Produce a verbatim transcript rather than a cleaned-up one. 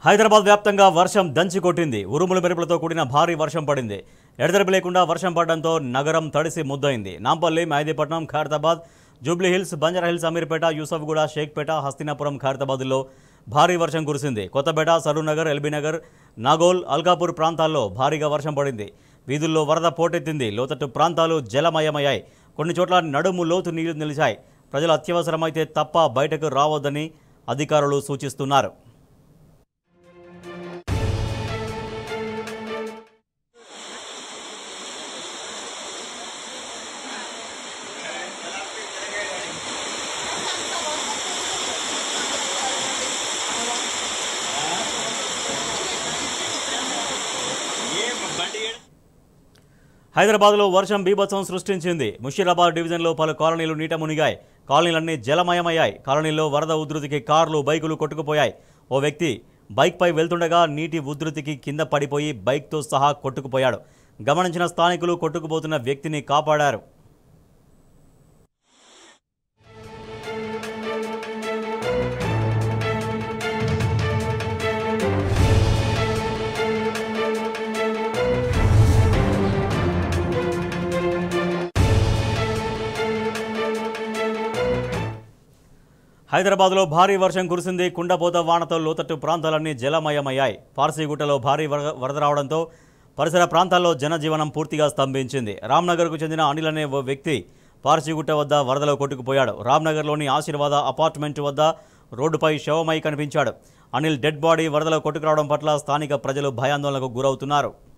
హైదరాబాద్ వ్యాప్తంగా వర్షం దంచి కొట్టింది. ఉరుముల మెరుపులతో కూడిన భారీ వర్షం పడింది. ఎడతెరిపి లేకుండా వర్షం పడడంతో నగరం తడిసి ముద్దయింది. నాంపల్లి, మెహదీపట్నం, ఖైరతాబాద్, జూబ్లీహిల్స్, బంజారాహిల్స్, అమీర్పేట, యూసఫ్గూడ, షేక్పేట, హస్తినాపురం, ఖైరతాబాద్లో భారీ వర్షం కురిసింది. కొత్తపేట, సరూర్నగర్, ఎల్బీనగర్, నాగోల్, అల్కాపూర్ ప్రాంతాల్లో భారీగా వర్షం పడింది. వీధుల్లో వరద పోటెత్తింది. లోతట్టు ప్రాంతాలు జలమయమయ్యాయి. కొన్ని చోట్ల నడుము లోతు నీళ్లు నిలిచాయి. ప్రజలు అత్యవసరమైతే తప్ప బయటకు రావద్దని అధికారులు సూచిస్తున్నారు. హైదరాబాద్లో వర్షం బీభత్సం సృష్టించింది. ముషీరాబాద్ డివిజన్లో పలు కాలనీలు నీట మునిగాయి. కాలనీలన్నీ జలమయమయ్యాయి. కాలనీల్లో వరద ఉధృతికి కార్లు, బైకులు కొట్టుకుపోయాయి. ఓ వ్యక్తి బైక్పై వెళ్తుండగా నీటి ఉధృతికి కింద పడిపోయి బైక్తో సహా కొట్టుకుపోయాడు. గమనించిన స్థానికులు కొట్టుకుపోతున్న వ్యక్తిని కాపాడారు. హైదరాబాద్లో భారీ వర్షం కురిసింది. కుండపోత వానతో లోతట్టు ప్రాంతాలన్నీ జలమయమయ్యాయి. పార్సీగుట్టలో భారీ వరద రావడంతో పరిసర ప్రాంతాల్లో జనజీవనం పూర్తిగా స్తంభించింది. రామ్నగర్కు చెందిన అనిల్ అనే ఓ వ్యక్తి పార్సీగుట్ట వద్ద వరదలో కొట్టుకుపోయాడు. రామ్నగర్లోని ఆశీర్వాద అపార్ట్మెంట్ వద్ద రోడ్డుపై శవమై కనిపించాడు. అనిల్ డెడ్ బాడీ వరదలో కొట్టుకురావడం పట్ల స్థానిక ప్రజలు భయాందోళనకు గురవుతున్నారు.